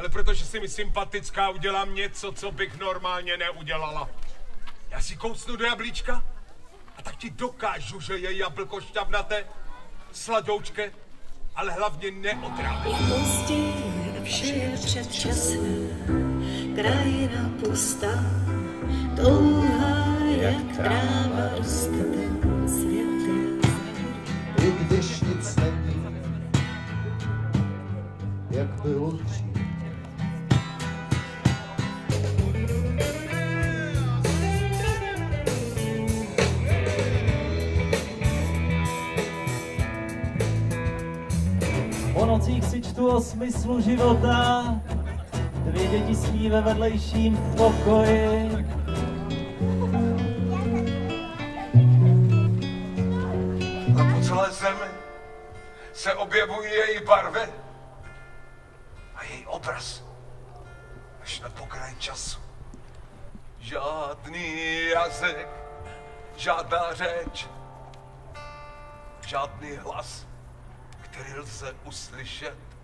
ale protože si mi sympatická, udělám něco, co bych normálně neudělala. Já si kousnu do jablíčka a tak ti dokážu, že je jablko šťavnaté, sladoučké, ale hlavně neotrávené. Je pozdě a vše je předčasné, krajina pustá, touhá jak tráva roste, ten svět je zem. I když nic není, jak bylo dřív. O nocích si čtu o smyslu života, 2 děti spí ve vedlejším pokoji. A po celé zemi se objevují její barvy a její obraz až na pokraj času. Žádný jazyk, žádná řeč, žádný hlas, který lze uslyšet.